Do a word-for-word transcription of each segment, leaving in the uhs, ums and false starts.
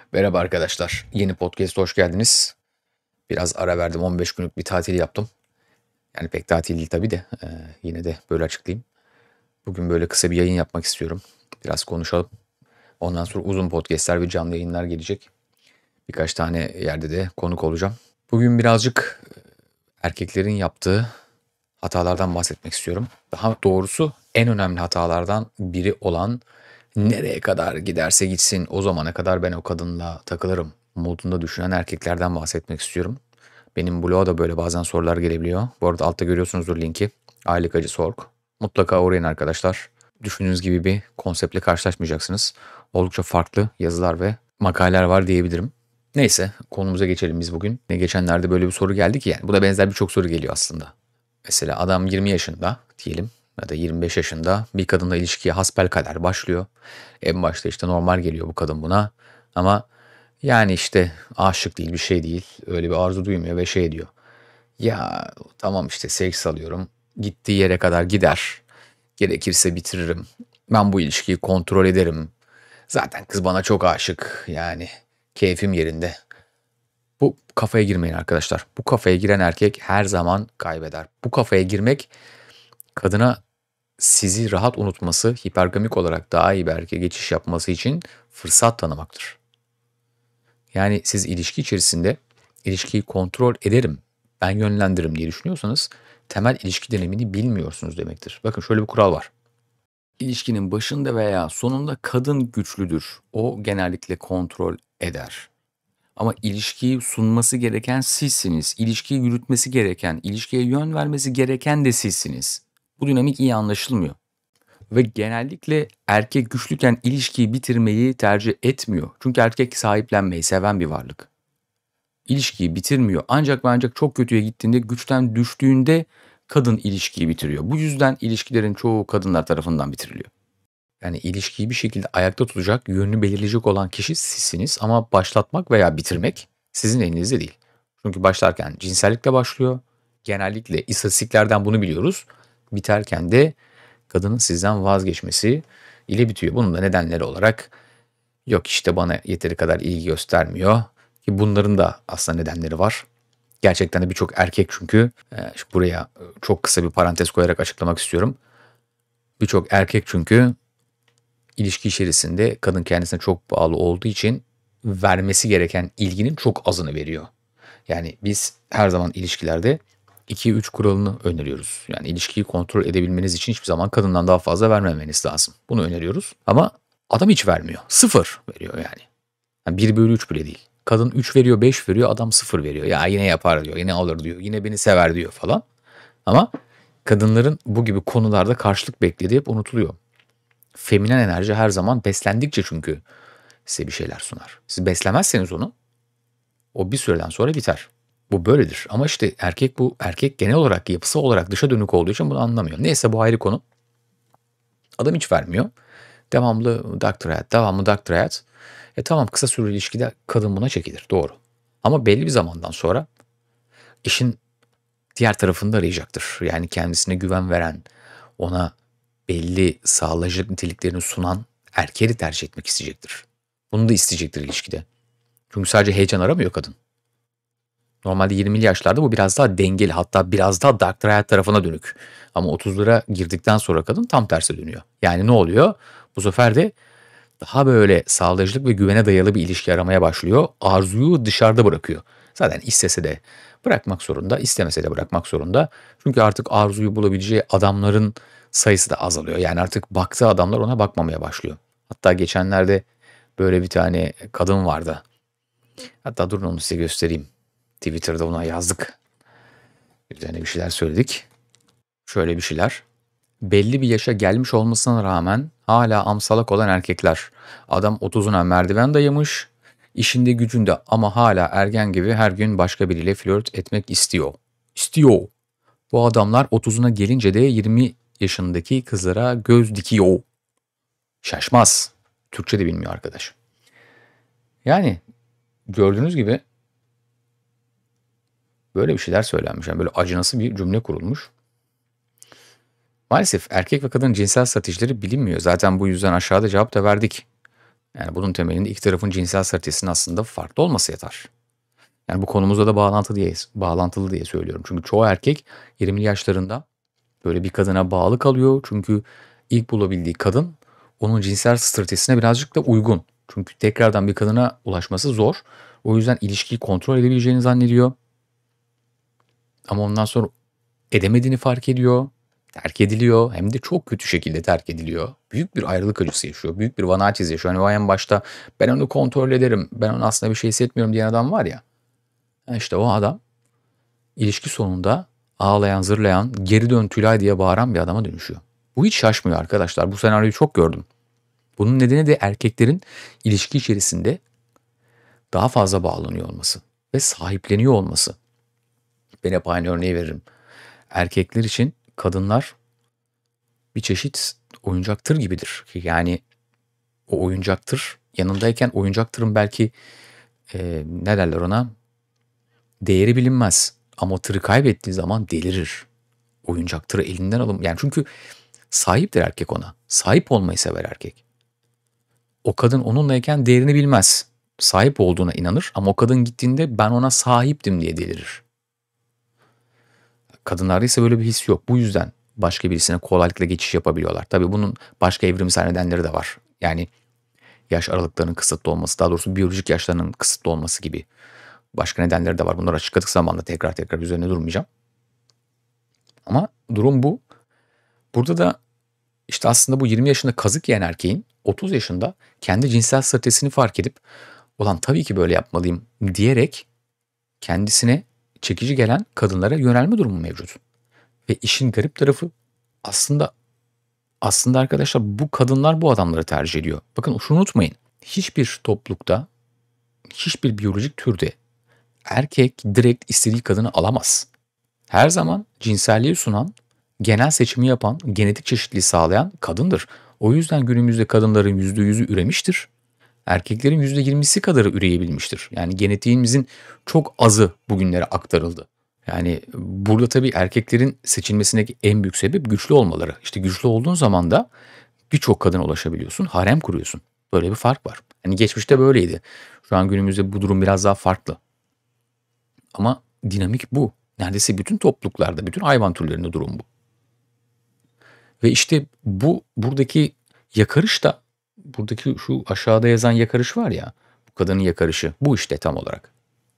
Merhaba arkadaşlar. Yeni podcast'a hoş geldiniz. Biraz ara verdim. on beş günlük bir tatil yaptım. Yani pek tatil değil tabii de e, yine de böyle açıklayayım. Bugün böyle kısa bir yayın yapmak istiyorum. Biraz konuşalım. Ondan sonra uzun podcast'ler ve canlı yayınlar gelecek. Birkaç tane yerde de konuk olacağım. Bugün birazcık e, erkeklerin yaptığı hatalardan bahsetmek istiyorum. Daha doğrusu en önemli hatalardan biri olan nereye kadar giderse gitsin o zamana kadar ben o kadınla takılırım modunda düşünen erkeklerden bahsetmek istiyorum. Benim bloğa da böyle bazen sorular gelebiliyor. Bu arada altta görüyorsunuzdur linki. Aylık acısı nokta org. Mutlaka uğrayın arkadaşlar. Düşündüğünüz gibi bir konseptle karşılaşmayacaksınız. Oldukça farklı yazılar ve makaleler var diyebilirim. Neyse konumuza geçelim biz bugün. Ne geçenlerde böyle bir soru geldi ki yani. Bu da benzer birçok soru geliyor aslında. Mesela adam yirmi yaşında diyelim ya da yirmi beş yaşında bir kadınla ilişkiye hasbelkader başlıyor. En başta işte normal geliyor bu kadın buna ama yani işte aşık değil bir şey değil öyle bir arzu duymuyor ve şey diyor. Ya tamam işte seks alıyorum gittiği yere kadar gider gerekirse bitiririm ben bu ilişkiyi kontrol ederim. Zaten kız bana çok aşık yani keyfim yerinde. Bu kafaya girmeyin arkadaşlar. Bu kafaya giren erkek her zaman kaybeder. Bu kafaya girmek kadına sizi rahat unutması, hipergamik olarak daha iyi bir erkeğe geçiş yapması için fırsat tanımaktır. Yani siz ilişki içerisinde ilişkiyi kontrol ederim, ben yönlendiririm diye düşünüyorsanız temel ilişki dinamini bilmiyorsunuz demektir. Bakın şöyle bir kural var. İlişkinin başında veya sonunda kadın güçlüdür. O genellikle kontrol eder. Ama ilişkiyi sunması gereken sizsiniz. İlişkiyi yürütmesi gereken, ilişkiye yön vermesi gereken de sizsiniz. Bu dinamik iyi anlaşılmıyor. Ve genellikle erkek güçlüyken ilişkiyi bitirmeyi tercih etmiyor. Çünkü erkek sahiplenmeyi seven bir varlık. İlişkiyi bitirmiyor. Ancak ve ancak çok kötüye gittiğinde, güçten düştüğünde kadın ilişkiyi bitiriyor. Bu yüzden ilişkilerin çoğu kadınlar tarafından bitiriliyor. Yani ilişkiyi bir şekilde ayakta tutacak, yönünü belirleyecek olan kişi sizsiniz ama başlatmak veya bitirmek sizin elinizde değil. Çünkü başlarken cinsellikle başlıyor. Genellikle istatistiklerden bunu biliyoruz. Biterken de kadının sizden vazgeçmesi ile bitiyor. Bunun da nedenleri olarak yok işte bana yeteri kadar ilgi göstermiyor. Ki bunların da aslında nedenleri var. Gerçekten de birçok erkek çünkü e, buraya çok kısa bir parantez koyarak açıklamak istiyorum. Birçok erkek çünkü ilişki içerisinde kadın kendisine çok bağlı olduğu için vermesi gereken ilginin çok azını veriyor. Yani biz her zaman ilişkilerde iki üç kuralını öneriyoruz. Yani ilişkiyi kontrol edebilmeniz için hiçbir zaman kadından daha fazla vermemeniz lazım. Bunu öneriyoruz. Ama adam hiç vermiyor. Sıfır veriyor yani. Yani bir bölü üç bile değil. Kadın üç veriyor, beş veriyor, adam sıfır veriyor. Ya yine yapar diyor, yine alır diyor, yine beni sever diyor falan. Ama kadınların bu gibi konularda karşılık beklediği hep unutuluyor. Feminen enerji her zaman beslendikçe çünkü size bir şeyler sunar. Siz beslemezseniz onu, o bir süreden sonra biter. Bu böyledir. Ama işte erkek bu erkek genel olarak yapısı olarak dışa dönük olduğu için bunu anlamıyor. Neyse bu ayrı konu. Adam hiç vermiyor. Devamlı doktor hayat, devamlı doktor hayat. E tamam kısa süreli ilişkide kadın buna çekilir. Doğru. Ama belli bir zamandan sonra işin diğer tarafını da arayacaktır. Yani kendisine güven veren, ona belli sağlayıcılık niteliklerini sunan erkeği tercih etmek isteyecektir. Bunu da isteyecektir ilişkide. Çünkü sadece heyecan aramıyor kadın. Normalde yirmili yaşlarda bu biraz daha dengeli, hatta biraz daha dark hayat tarafına dönük. Ama otuzlara girdikten sonra kadın tam tersi dönüyor. Yani ne oluyor? Bu sefer de daha böyle sağlayıcılık ve güvene dayalı bir ilişki aramaya başlıyor. Arzuyu dışarıda bırakıyor. Zaten istese de bırakmak zorunda, istemese de bırakmak zorunda. Çünkü artık arzuyu bulabileceği adamların sayısı da azalıyor. Yani artık baktığı adamlar ona bakmamaya başlıyor. Hatta geçenlerde böyle bir tane kadın vardı. Hatta durun onu size göstereyim. Twitter'da ona yazdık. Üzerine bir şeyler söyledik. Şöyle bir şeyler. Belli bir yaşa gelmiş olmasına rağmen hala amsalak olan erkekler. Adam otuzuna merdiven dayamış, işinde gücünde ama hala ergen gibi her gün başka biriyle flört etmek istiyor. İstiyor. Bu adamlar otuzuna gelince de yirmi yaşındaki kızlara göz dikiyor. Şaşmaz. Türkçe de bilmiyor arkadaş. Yani gördüğünüz gibi böyle bir şeyler söylenmiş. Yani böyle acınası bir cümle kurulmuş. Maalesef erkek ve kadın cinsel stratejileri bilinmiyor. Zaten bu yüzden aşağıda cevap da verdik. Yani bunun temelinde iki tarafın cinsel stratejisinin aslında farklı olması yatar. Yani bu konumuzla da bağlantılı diye, bağlantılı diye söylüyorum. Çünkü çoğu erkek yirmili yaşlarında böyle bir kadına bağlı kalıyor. Çünkü ilk bulabildiği kadın onun cinsel stratejisine birazcık da uygun. Çünkü tekrardan bir kadına ulaşması zor. O yüzden ilişkiyi kontrol edebileceğini zannediyor. Ama ondan sonra edemediğini fark ediyor. Terk ediliyor. Hem de çok kötü şekilde terk ediliyor. Büyük bir ayrılık acısı yaşıyor. Büyük bir vanaçiz yaşıyor. Hani o en başta ben onu kontrol ederim. Ben onu aslında bir şey hissetmiyorum diyen adam var ya. İşte o adam ilişki sonunda ağlayan, zırlayan, geri dön Tülay diye bağıran bir adama dönüşüyor. Bu hiç şaşmıyor arkadaşlar. Bu senaryoyu çok gördüm. Bunun nedeni de erkeklerin ilişki içerisinde daha fazla bağlanıyor olması ve sahipleniyor olması. Ben hep aynı örneği veririm. Erkekler için kadınlar bir çeşit oyuncaktır gibidir. Yani o oyuncaktır yanındayken oyuncaktırın belki e, ne derler ona, değeri bilinmez. Ama o tırı kaybettiği zaman delirir. Oyuncaktırı elinden alın. Yani çünkü sahiptir erkek ona. Sahip olmayı sever erkek. O kadın onunlayken değerini bilmez. Sahip olduğuna inanır ama o kadın gittiğinde ben ona sahiptim diye delirir. Kadınlarda ise böyle bir his yok. Bu yüzden başka birisine kolaylıkla geçiş yapabiliyorlar. Tabii bunun başka evrimsel nedenleri de var. Yani yaş aralıklarının kısıtlı olması, daha doğrusu biyolojik yaşlarının kısıtlı olması gibi başka nedenleri de var. Bunları açıkladık zamanla tekrar tekrar üzerine durmayacağım. Ama durum bu. Burada da işte aslında bu yirmi yaşında kazık yiyen erkeğin otuz yaşında kendi cinsel stratejisini fark edip ulan tabii ki böyle yapmalıyım diyerek kendisine çekici gelen kadınlara yönelme durumu mevcut. Ve işin garip tarafı aslında aslında arkadaşlar bu kadınlar bu adamları tercih ediyor. Bakın şunu unutmayın. Hiçbir toplulukta, hiçbir biyolojik türde erkek direkt istediği kadını alamaz. Her zaman cinselliği sunan, genel seçimi yapan, genetik çeşitliliği sağlayan kadındır. O yüzden günümüzde kadınların yüzde yüzü üremiştir. Erkeklerin yüzde yirmisi kadarı üreyebilmiştir. Yani genetiğimizin çok azı bugünlere aktarıldı. Yani burada tabii erkeklerin seçilmesindeki en büyük sebep güçlü olmaları. İşte güçlü olduğun zaman da birçok kadına ulaşabiliyorsun, harem kuruyorsun. Böyle bir fark var. Hani geçmişte böyleydi. Şu an günümüzde bu durum biraz daha farklı. Ama dinamik bu. Neredeyse bütün topluluklarda, bütün hayvan türlerinde durum bu. Ve işte bu buradaki yakarış da, buradaki şu aşağıda yazan yakarış var ya, bu kadının yakarışı, bu işte tam olarak.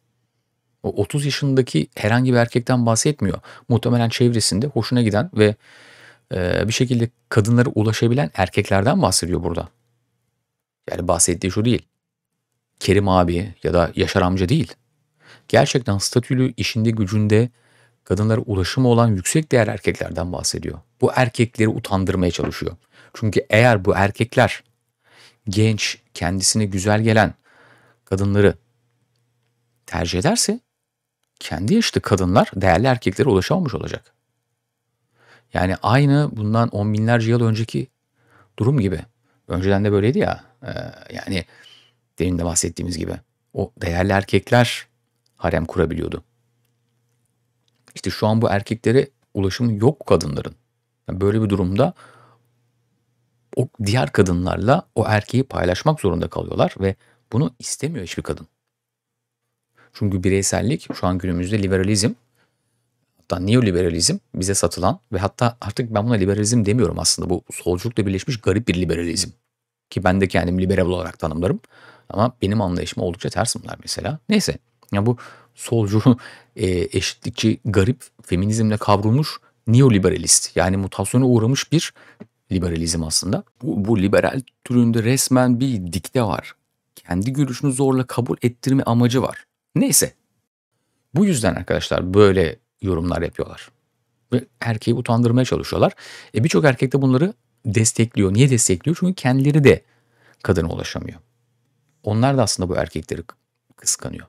O otuz yaşındaki herhangi bir erkekten bahsetmiyor. Muhtemelen çevresinde hoşuna giden ve e, bir şekilde kadınlara ulaşabilen erkeklerden bahsediyor burada. Yani bahsettiği şu değil. Kerim abi ya da Yaşar amca değil. Gerçekten statülü, işinde, gücünde kadınlara ulaşımı olan yüksek değer erkeklerden bahsediyor. Bu erkekleri utandırmaya çalışıyor. Çünkü eğer bu erkekler genç, kendisine güzel gelen kadınları tercih ederse kendi yaşlı kadınlar değerli erkeklere ulaşamamış olacak. Yani aynı bundan on binlerce yıl önceki durum gibi. Önceden de böyleydi ya. E, yani demin de bahsettiğimiz gibi. O değerli erkekler harem kurabiliyordu. İşte şu an bu erkeklere ulaşımı yok kadınların. Yani böyle bir durumda o diğer kadınlarla o erkeği paylaşmak zorunda kalıyorlar ve bunu istemiyor hiçbir kadın. Çünkü bireysellik şu an günümüzde liberalizm, hatta neoliberalizm bize satılan ve hatta artık ben buna liberalizm demiyorum aslında, bu solculukla birleşmiş garip bir liberalizm. Ki ben de kendimi liberal olarak tanımlarım ama benim anlayışıma oldukça ters bunlar mesela. Neyse ya bu solcu, e, eşitlikçi, garip feminizmle kavrulmuş neoliberalist, yani mutasyona uğramış bir liberalizm aslında. Bu, bu liberal türünde resmen bir dikte var. Kendi görüşünü zorla kabul ettirme amacı var. Neyse. Bu yüzden arkadaşlar böyle yorumlar yapıyorlar. Ve erkeği utandırmaya çalışıyorlar. E birçok erkek de bunları destekliyor. Niye destekliyor? Çünkü kendileri de kadına ulaşamıyor. Onlar da aslında bu erkekleri kıskanıyor.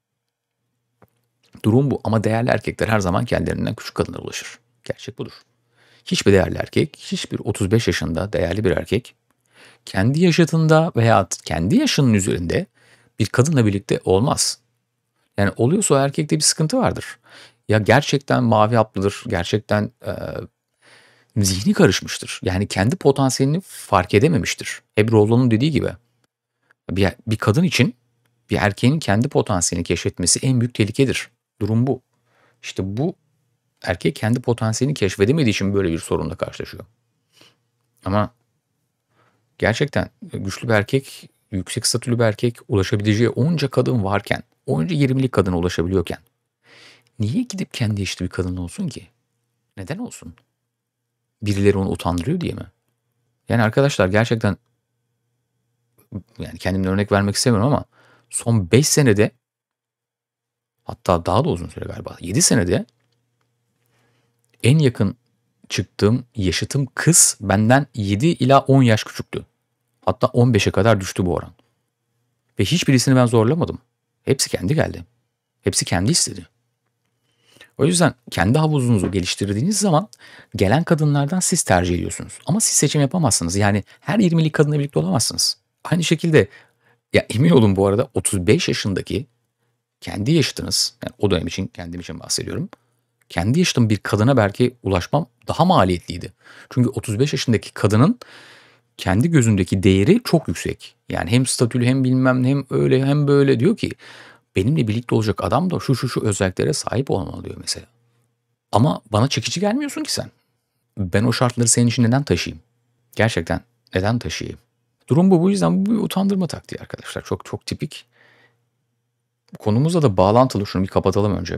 Durum bu ama değerli erkekler her zaman kendilerinden küçük kadınlara ulaşır. Gerçek budur. Hiçbir değerli erkek, hiçbir otuz beş yaşında değerli bir erkek kendi yaşıtında veya kendi yaşının üzerinde bir kadınla birlikte olmaz. Yani oluyorsa o erkekte bir sıkıntı vardır. Ya gerçekten mavi haplıdır, gerçekten e, zihni karışmıştır. Yani kendi potansiyelini fark edememiştir. Hep Rollo'nun dediği gibi. Bir, bir kadın için bir erkeğin kendi potansiyelini keşfetmesi en büyük tehlikedir. Durum bu. İşte bu erkek kendi potansiyelini keşfedemediği için böyle bir sorunla karşılaşıyor. Ama gerçekten güçlü bir erkek, yüksek statülü bir erkek ulaşabileceği onca kadın varken, onca yirmilik kadına ulaşabiliyorken niye gidip kendi eşit bir kadın olsun ki? Neden olsun? Birileri onu utandırıyor diye mi? Yani arkadaşlar gerçekten yani kendimden örnek vermek istemiyorum ama son beş senede hatta daha da uzun süre galiba yedi senede en yakın çıktığım yaşıtım kız benden yedi ila on yaş küçüktü. Hatta on beşe kadar düştü bu oran. Ve hiçbirisini ben zorlamadım. Hepsi kendi geldi. Hepsi kendi istedi. O yüzden kendi havuzunuzu geliştirdiğiniz zaman gelen kadınlardan siz tercih ediyorsunuz. Ama siz seçim yapamazsınız. Yani her yirmilik kadınla birlikte olamazsınız. Aynı şekilde ya emin olun bu arada otuz beş yaşındaki kendi yaşıtınız, yani o dönem için kendim için bahsediyorum. Kendi yaşıtım bir kadına belki ulaşmam daha maliyetliydi. Çünkü otuz beş yaşındaki kadının kendi gözündeki değeri çok yüksek. Yani hem statülü hem bilmem hem öyle hem böyle diyor ki benimle birlikte olacak adam da şu şu şu özelliklere sahip olmalı diyor mesela. Ama bana çekici gelmiyorsun ki sen. Ben o şartları senin için neden taşıyayım? Gerçekten neden taşıyayım? Durum bu. Bu yüzden bu bir utandırma taktiği arkadaşlar. Çok çok tipik. Konumuzla da bağlantılı. Şunu bir kapatalım önce.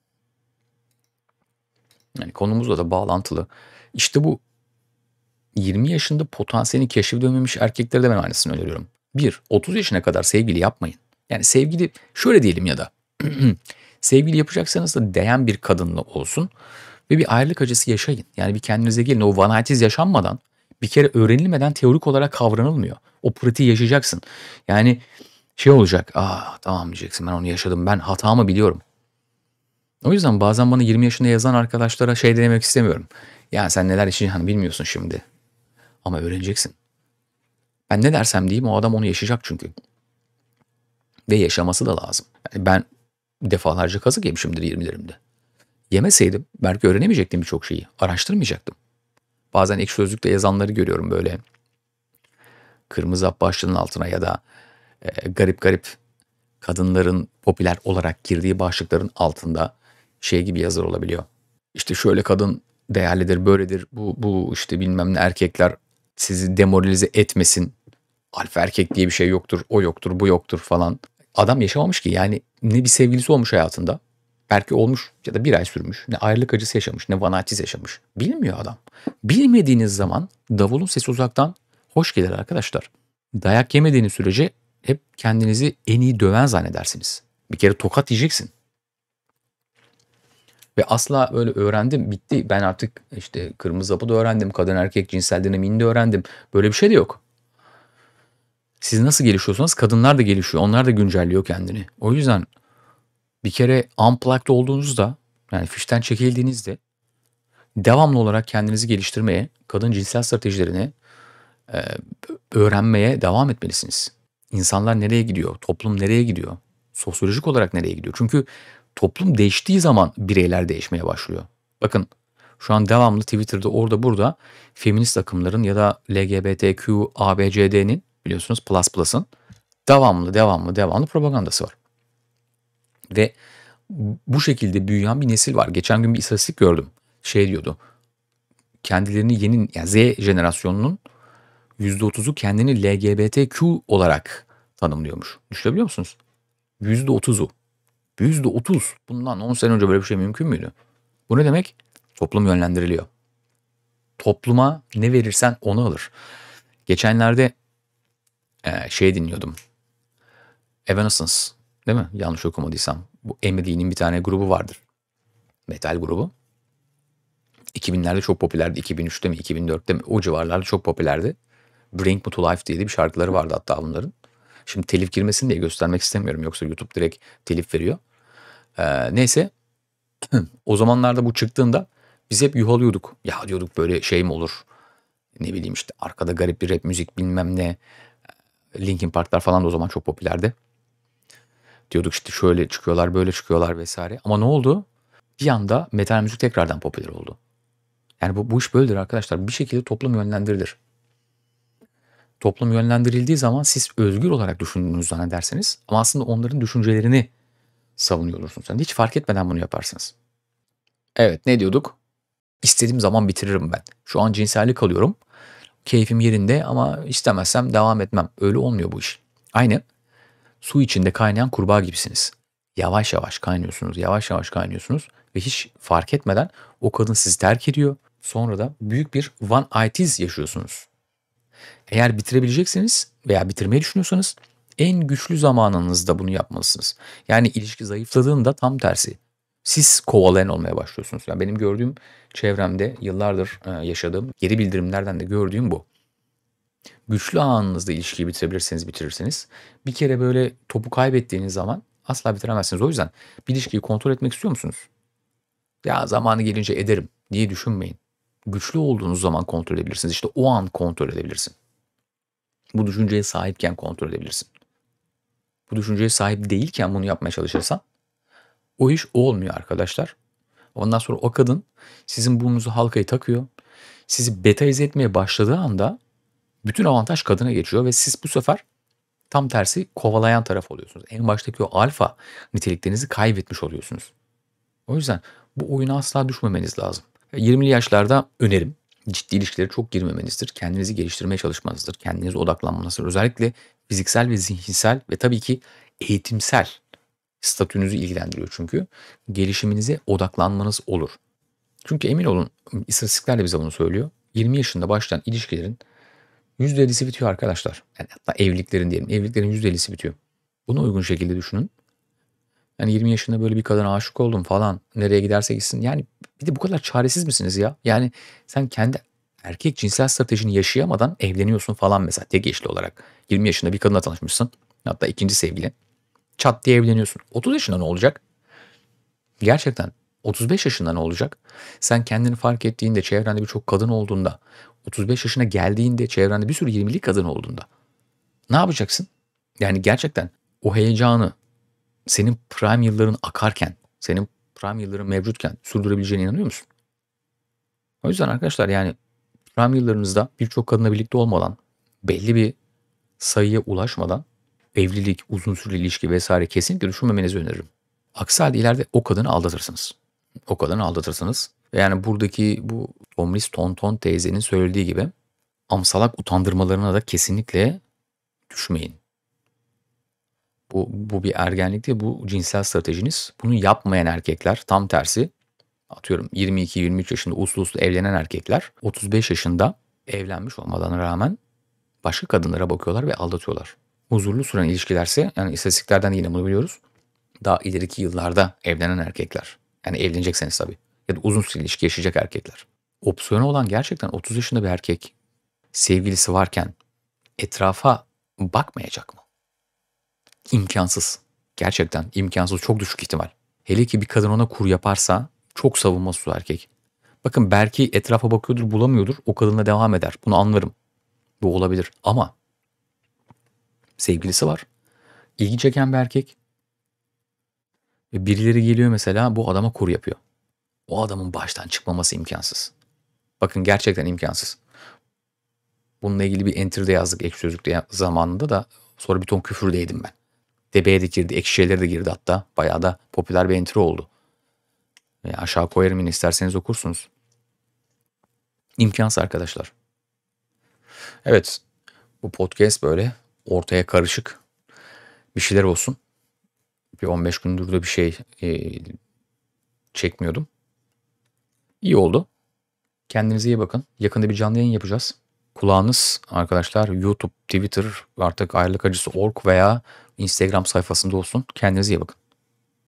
Yani konumuzla da bağlantılı. İşte bu yirmi yaşında potansiyelini keşfedememiş erkeklere de ben aynısını öneriyorum. Bir, otuz yaşına kadar sevgili yapmayın. Yani sevgili şöyle diyelim ya da sevgili yapacaksanız da değen bir kadınla olsun ve bir ayrılık acısı yaşayın. Yani bir kendinize gelin. O vanayetsiz yaşanmadan bir kere öğrenilmeden teorik olarak kavranılmıyor. O pratiği yaşayacaksın. Yani şey olacak. Aa tamam diyeceksin ben onu yaşadım. Ben hatamı biliyorum. O yüzden bazen bana yirmi yaşında yazan arkadaşlara şey demek istemiyorum. Ya sen neler yaşayacağını bilmiyorsun şimdi. Ama öğreneceksin. Ben ne dersem diyeyim o adam onu yaşayacak çünkü. Ve yaşaması da lazım. Yani ben defalarca kazık yemişimdir yirmilerimde. Yemeseydim belki öğrenemeyecektim birçok şeyi. Araştırmayacaktım. Bazen Ekşi Sözlük'te yazanları görüyorum böyle. Kırmızı hap başlığının altına ya da e, garip garip kadınların popüler olarak girdiği başlıkların altında şey gibi yazar olabiliyor. İşte şöyle kadın değerlidir, böyledir. Bu bu işte bilmem ne erkekler sizi demoralize etmesin. Alfa erkek diye bir şey yoktur, o yoktur, bu yoktur falan. Adam yaşamamış ki yani ne bir sevgilisi olmuş hayatında. Belki olmuş ya da bir ay sürmüş. Ne ayrılık acısı yaşamış, ne vanayetsiz yaşamış. Bilmiyor adam. Bilmediğiniz zaman davulun sesi uzaktan hoş gelir arkadaşlar. Dayak yemediğiniz sürece hep kendinizi en iyi döven zannedersiniz. Bir kere tokat yiyeceksin. Ve asla öyle öğrendim bitti. Ben artık işte kırmızı hapı da öğrendim. Kadın erkek cinsel dinamiğini de öğrendim. Böyle bir şey de yok. Siz nasıl gelişiyorsanız kadınlar da gelişiyor. Onlar da güncelliyor kendini. O yüzden bir kere unplugged olduğunuzda yani fişten çekildiğinizde devamlı olarak kendinizi geliştirmeye, kadın cinsel stratejilerini e, öğrenmeye devam etmelisiniz. İnsanlar nereye gidiyor? Toplum nereye gidiyor? Sosyolojik olarak nereye gidiyor? Çünkü toplum değiştiği zaman bireyler değişmeye başlıyor. Bakın şu an devamlı Twitter'da orada burada feminist akımların ya da L G B T Q A B C D'nin biliyorsunuz plus plus'ın devamlı devamlı devamlı propagandası var. Ve bu şekilde büyüyen bir nesil var. Geçen gün bir istatistik gördüm. Şey diyordu. Kendilerini yeni yani Z jenerasyonunun yüzde otuzu kendini L G B T Q olarak tanımlıyormuş. Düşünebiliyor musunuz? yüzde otuzu. yüzde otuz. Bundan on sene önce böyle bir şey mümkün müydü? Bu ne demek? Toplum yönlendiriliyor. Topluma ne verirsen onu alır. Geçenlerde e, şey dinliyordum. Evanescence değil mi? Yanlış okumadıysam. Bu Emily'nin bir tane grubu vardır. Metal grubu. iki binlerde çok popülerdi. iki bin üçte mi iki bin dörtte mi o civarlarda çok popülerdi. Bring Me To Life diye bir şarkıları vardı hatta bunların. Şimdi telif girmesin diye göstermek istemiyorum. Yoksa YouTube direkt telif veriyor. Ee, neyse o zamanlarda bu çıktığında biz hep yuhalıyorduk. Ya diyorduk böyle şey mi olur? Ne bileyim işte arkada garip bir rap müzik bilmem ne. Linkin Park'lar falan da o zaman çok popülerdi. Diyorduk işte şöyle çıkıyorlar böyle çıkıyorlar vesaire. Ama ne oldu? Bir anda metal müzik tekrardan popüler oldu. Yani bu, bu iş böyledir arkadaşlar. Bir şekilde toplum yönlendirilir. Toplum yönlendirildiği zaman siz özgür olarak düşündüğünüzü zannedersiniz ama aslında onların düşüncelerini savunuyor olursunuz. Yani hiç fark etmeden bunu yaparsınız. Evet, ne diyorduk? İstediğim zaman bitiririm ben. Şu an cinsellik alıyorum. Keyfim yerinde ama istemezsem devam etmem. Öyle olmuyor bu iş. Aynı su içinde kaynayan kurbağa gibisiniz. Yavaş yavaş kaynıyorsunuz, yavaş yavaş kaynıyorsunuz ve hiç fark etmeden o kadın sizi terk ediyor. Sonra da büyük bir one-itis yaşıyorsunuz. Eğer bitirebilecekseniz veya bitirmeyi düşünüyorsanız en güçlü zamanınızda bunu yapmalısınız. Yani ilişki zayıfladığında tam tersi. Siz kovalayan olmaya başlıyorsunuz. Yani benim gördüğüm çevremde yıllardır e, yaşadığım geri bildirimlerden de gördüğüm bu. Güçlü anınızda ilişkiyi bitirebilirseniz bitirirsiniz. Bir kere böyle topu kaybettiğiniz zaman asla bitiremezsiniz. O yüzden bir ilişkiyi kontrol etmek istiyor musunuz? Ya zamanı gelince ederim diye düşünmeyin. Güçlü olduğunuz zaman kontrol edebilirsiniz. İşte o an kontrol edebilirsin. Bu düşünceye sahipken kontrol edebilirsin. Bu düşünceye sahip değilken bunu yapmaya çalışırsan o iş olmuyor arkadaşlar. Ondan sonra o kadın sizin burnunuzu halkayı takıyor. Sizi betaize etmeye başladığı anda bütün avantaj kadına geçiyor ve siz bu sefer tam tersi kovalayan taraf oluyorsunuz. En baştaki o alfa niteliklerinizi kaybetmiş oluyorsunuz. O yüzden bu oyuna asla düşmemeniz lazım. yirmili yaşlarda önerim ciddi ilişkilere çok girmemenizdir. Kendinizi geliştirmeye çalışmanızdır. Kendinize odaklanmanızdır. Özellikle fiziksel ve zihinsel ve tabii ki eğitimsel statünüzü ilgilendiriyor çünkü. Gelişiminize odaklanmanız olur. Çünkü emin olun istatistikler de bize bunu söylüyor. yirmi yaşında başlayan ilişkilerin yüzde ellisi bitiyor arkadaşlar. Yani hatta evliliklerin diyelim. Evliliklerin yüzde ellisi bitiyor. Buna uygun şekilde düşünün. Yani yirmi yaşında böyle bir kadına aşık oldum falan. Nereye giderse gitsin. Yani bir de bu kadar çaresiz misiniz ya? Yani sen kendi erkek cinsel stratejini yaşayamadan evleniyorsun falan mesela tek eşli olarak. yirmi yaşında bir kadınla tanışmışsın. Hatta ikinci sevgili. Çat diye evleniyorsun. otuz yaşında ne olacak? Gerçekten otuz beş yaşında ne olacak? Sen kendini fark ettiğinde, çevrende birçok kadın olduğunda, otuz beş yaşına geldiğinde, çevrende bir sürü yirmili kadın olduğunda ne yapacaksın? Yani gerçekten o heyecanı senin prime yılların akarken, senin prime yılların mevcutken sürdürebileceğine inanıyor musun? O yüzden arkadaşlar yani prime yıllarınızda birçok kadınla birlikte olmadan, belli bir sayıya ulaşmadan evlilik, uzun süreli ilişki vesaire kesinlikle düşünmemenizi öneririm. Aksi halde ileride o kadını aldatırsınız. O kadını aldatırsınız. Ve yani buradaki bu Tomris Tonton teyzenin söylediği gibi amsalak utandırmalarına da kesinlikle düşmeyin. Bu, bu bir ergenlik değil, bu cinsel stratejiniz. Bunu yapmayan erkekler tam tersi. Atıyorum yirmi iki yirmi üç yaşında uslu uslu evlenen erkekler otuz beş yaşında evlenmiş olmalarına rağmen başka kadınlara bakıyorlar ve aldatıyorlar. Huzurlu süren ilişkilerse yani istatistiklerden yine bunu biliyoruz. Daha ileriki yıllarda evlenen erkekler. Yani evlenecekseniz tabii. Ya da uzun süreli ilişki yaşayacak erkekler. Opsiyonu olan gerçekten otuz yaşında bir erkek sevgilisi varken etrafa bakmayacak mı? İmkansız. Gerçekten imkansız. Çok düşük ihtimal. Hele ki bir kadın ona kur yaparsa çok savunmasız o erkek. Bakın belki etrafa bakıyordur bulamıyordur. O kadınla devam eder. Bunu anlarım. Bu olabilir. Ama sevgilisi var. İlgi çeken bir erkek. Ve birileri geliyor mesela bu adama kur yapıyor. O adamın baştan çıkmaması imkansız. Bakın gerçekten imkansız. Bununla ilgili bir enter'de yazdık Ekşi Sözlük'te zamanında da sonra bir ton küfür de yedim ben. Debeye de girdi, ekşi şeylere de girdi hatta. Bayağı da popüler bir enter oldu. E aşağı koyarım yine isterseniz okursunuz. İmkansız arkadaşlar. Evet bu podcast böyle ortaya karışık bir şeyler olsun. Bir on beş gündür de bir şey e, çekmiyordum. İyi oldu. Kendinize iyi bakın. Yakında bir canlı yayın yapacağız. Kulağınız arkadaşlar YouTube, Twitter, artık ayrılık acısı nokta org veya Instagram sayfasında olsun. Kendinize iyi bakın.